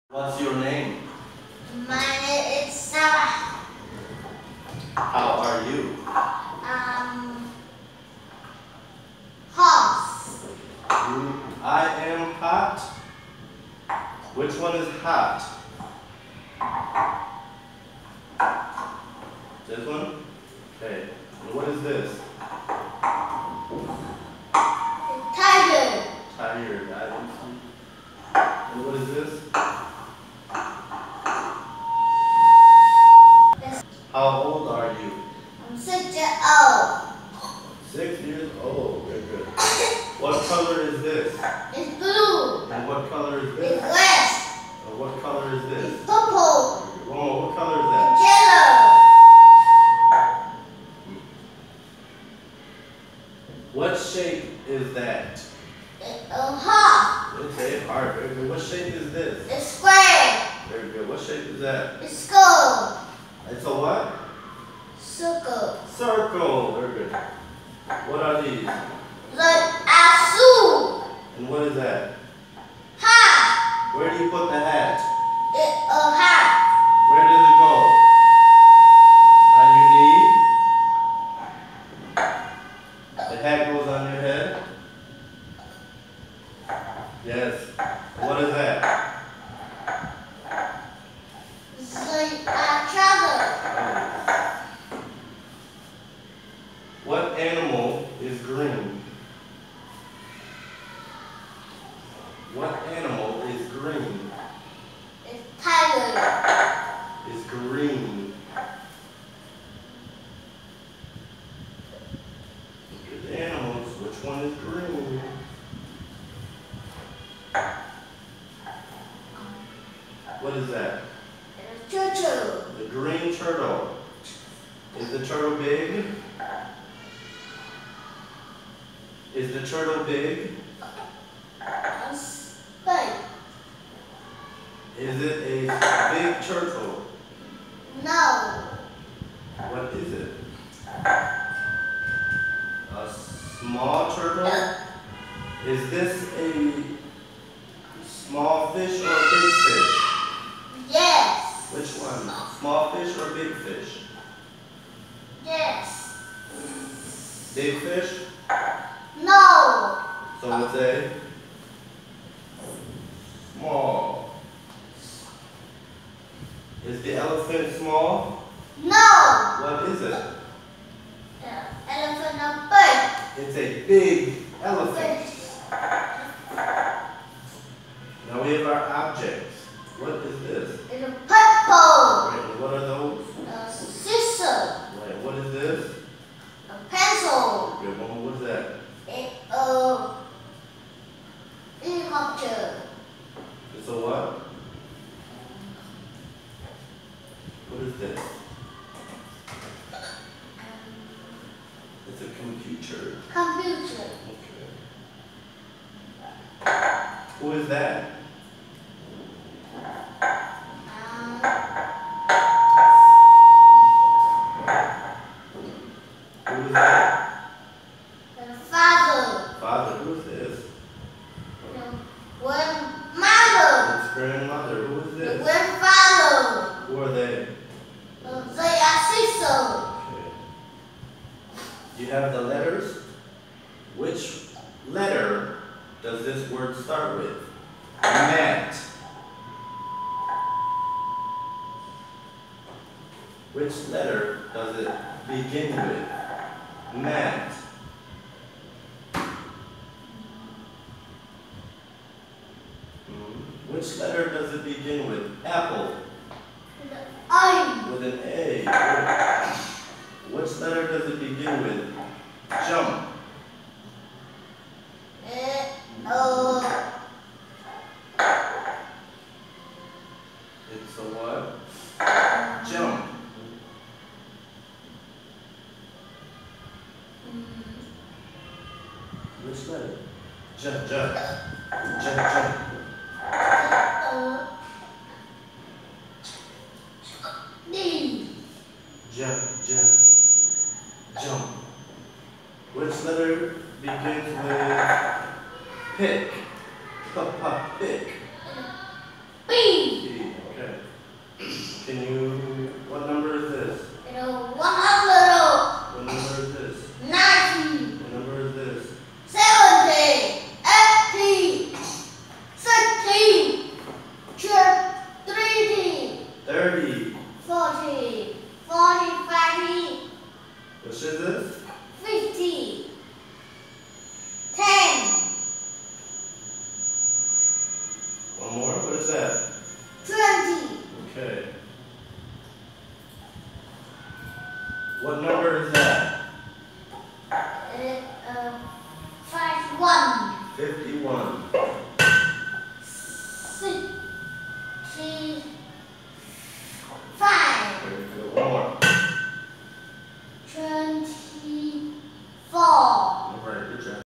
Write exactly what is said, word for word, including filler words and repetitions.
What's your name? My name is Sarah. How are you? Um, horse. You, I am hot. Which one is hot? This one? Okay. And what is this? Tiger. Tired. I didn't see. And what is this? How old are you? I'm six years old. Six years old. Very good. What color is this? It's blue. And what color is It's this? red. And what color is this? It's purple. One more. What color is that? It's yellow. What shape is that? It's a heart. It's a heart. Very good. What shape is this? It's square. Very good. What shape is that? It's skull. It's a what? Circle. Circle. Very good. What are these? Like a shoe. And what is that? Hat. Where do you put the hat? It's a hat. Where does it go? On your knee? The hat goes on your head? Yes. What is that? It's like a travel. What animal is green? What animal is green? It's tiger. Is green. Look at the animals. Which one is green? What is that? It's a turtle. The green turtle. Is the turtle big? Is the turtle big? It's big. Is it a big turtle? No. What is it? A small turtle? Is this a small fish or a big fish? Yes. Which one? Small fish or big fish? Yes. Big fish? No. So it's a small. Is the elephant small? No. What is it? The elephant or bird. It's a big elephant. Now we have our objects. What is this? It's a purple. Right, and what are those? A scissor. Right, what is this? A pencil. Good one, what is that? It's a helicopter. It's a what? What is this? It's a computer. Computer. Okay. Who is that? Um, Who is that? the father. Father, who is this? The grandmother. It's grandmother. Who is The this? grandfather. Who are they? Uh, They are scissors. Okay. You have the letters. Which letter does this word start with? Mat. Which letter does it begin with? Mat. Hmm. Which letter does it begin with? Apple. The I. With an A. Good. Which letter does it begin with? Jump. Uh, uh, It's a what? Jump. Which letter? Jump, jump. Jump, jump. uh, D. Jump, jump. Jump. Which letter? that? Twenty. Okay. What number is that? Uh, uh, five one. fifty-one.